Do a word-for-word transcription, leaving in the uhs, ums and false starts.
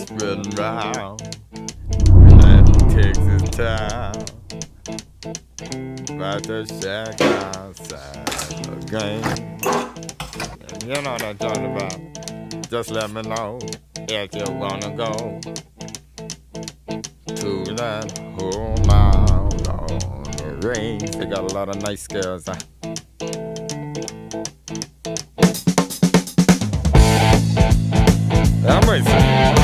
riding round that Texas town, about to shack outside the game. And you know what I'm talking about. Just let me know if you wanna go to that whole mile on the range. They got a lot of nice girls. Huh? I'm racing.